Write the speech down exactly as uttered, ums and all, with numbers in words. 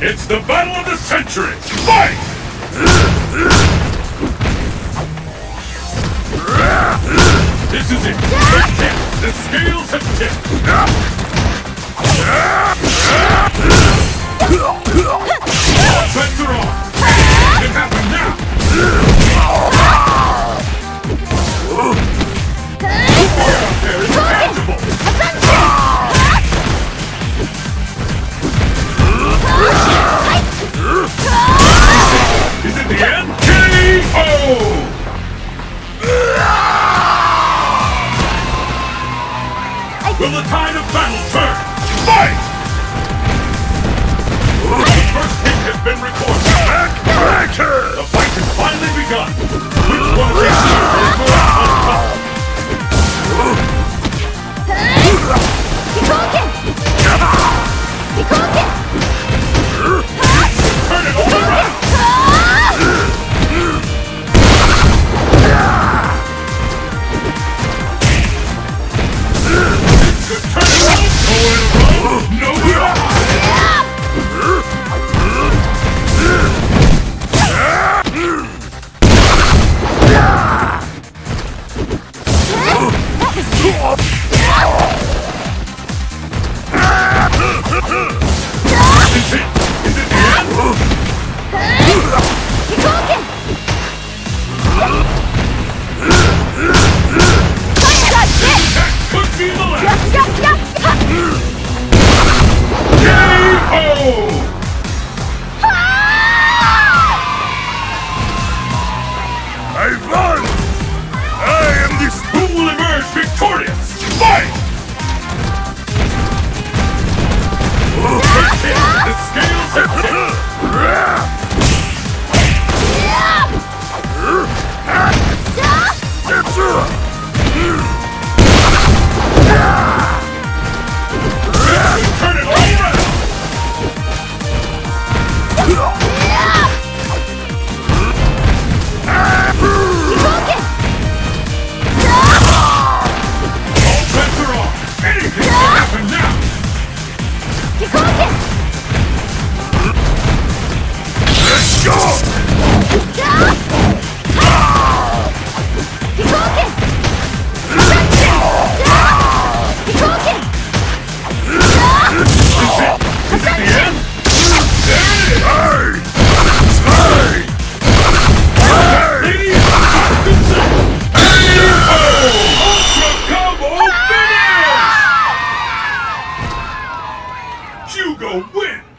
It's the battle of the century! Fight! This is it! It's it! The scales have tipped! All bets are on! Anything can happen now! The fire out there is tangible! Is it the end? K O! Will the tide of battle turn? Fight! The first hit has been recorded. The fight has finally begun. Which one of these two will go out on top? Turn it all around! Turn it around! Nowhere around! Is it? Is it the end? That could be the last! K O! I won! I am this... Who will emerge victorious? Fight! First hit, the scales have tipped! Turn it all around! All bets are off! Anything can happen now! Let's go! Is it the end? There it is! Hey! Hey! Hey! Ultra Combo finish! Hugo wins!